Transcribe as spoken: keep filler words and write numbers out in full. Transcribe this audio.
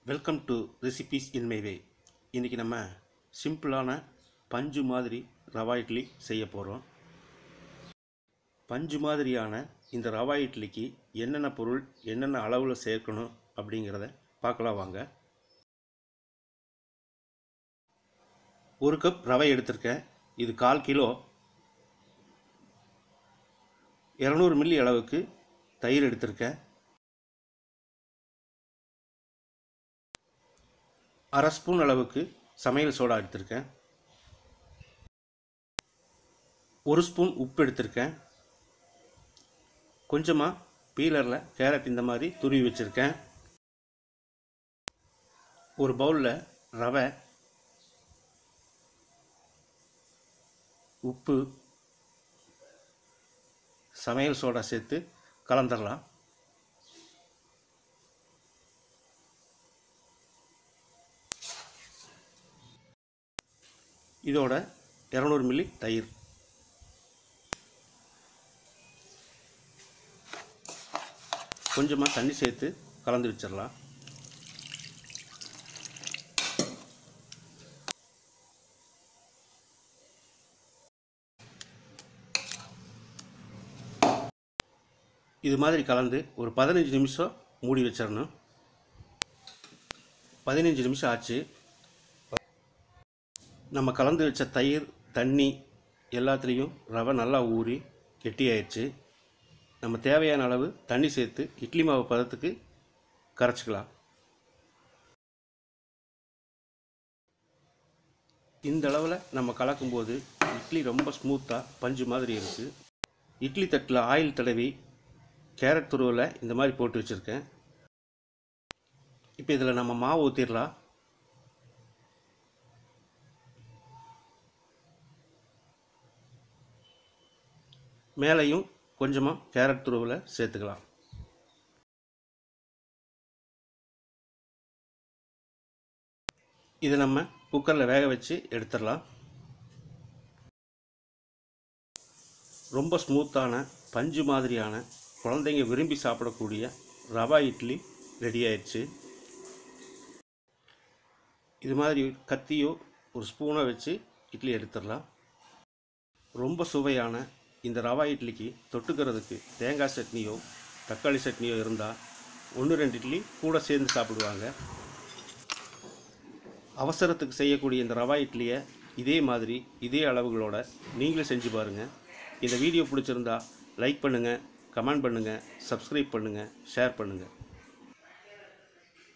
Welcome to recipes in my way. இன்றைக்கி நம்ம சிம்பிளான பஞ்சு மாதிரி ரவா இட்லி செய்ய போகிறோம். பஞ்சு மாதிரியான இந்த ரவா இட்லிக்கு என்னென்ன பொருள் என்னென்ன அளவில் சேர்க்கணும் அப்படிங்கிறத பார்க்கலாம் வாங்க. ஒரு கப் ரவை எடுத்திருக்கேன். இது கால் கிலோ. இரநூறு மில்லி அளவுக்கு தயிர் எடுத்திருக்கேன். அரை ஸ்பூன் அளவுக்கு சமையல் சோடா எடுத்திருக்கேன். ஒரு ஸ்பூன் உப்பு எடுத்திருக்கேன். கொஞ்சமாக பீலரில் கேரட் இந்த மாதிரி துருவி வச்சுருக்கேன். ஒரு பவுலில் ரவை, உப்பு, சமையல் சோடா சேர்த்து கலந்துடலாம். இதோட இரநூறு மில்லி தயிர், கொஞ்சமாக தண்ணி சேர்த்து கலந்து வச்சிடலாம். இது மாதிரி கலந்து ஒரு பதினஞ்சு நிமிஷம் மூடி வச்சிடணும். பதினஞ்சு நிமிஷம் ஆச்சு. நம்ம கலந்து வச்ச தயிர், தண்ணி எல்லாத்துலேயும் ரவை நல்லா ஊறி கெட்டியாயிடுச்சு. நம்ம தேவையான அளவு தண்ணி சேர்த்து இட்லி மாவு பதத்துக்கு கரைச்சிக்கலாம். இந்த அளவில் நம்ம கலக்கும்போது இட்லி ரொம்ப ஸ்மூத்தாக பஞ்சு மாதிரி இருக்குது. இட்லி தட்டில் ஆயில் தடவி கேரட் துருவில் இந்த மாதிரி போட்டு வச்சுருக்கேன். இப்போ இதில் நம்ம மாவு ஊற்றிடலாம். மேலேயும் கொஞ்சமாக கேரட் துருவில் சேர்த்துக்கலாம். இதை நம்ம குக்கரில் வேக வச்சு எடுத்துடலாம். ரொம்ப ஸ்மூத்தான பஞ்சு மாதிரியான குழந்தைங்க விரும்பி சாப்பிடக்கூடிய ரவா இட்லி ரெடி ஆயிடுச்சு. இது மாதிரி கத்தியோ ஒரு ஸ்பூனை வச்சு இட்லி எடுத்துடலாம். ரொம்ப சுவையான இந்த ரவா இட்லிக்கு தொட்டுக்கிறதுக்கு தேங்காய் சட்னியோ தக்காளி சட்னியோ இருந்தால் ஒன்று ரெண்டு இட்லி கூட சேர்ந்து சாப்பிடுவாங்க. அவசரத்துக்கு செய்யக்கூடிய இந்த ரவா இட்லியை இதே மாதிரி இதே அளவுகளோட நீங்களே செஞ்சு பாருங்கள். இந்த வீடியோ பிடிச்சிருந்தா லைக் பண்ணுங்கள், கமெண்ட் பண்ணுங்கள், சப்ஸ்கிரைப் பண்ணுங்கள், ஷேர் பண்ணுங்கள்.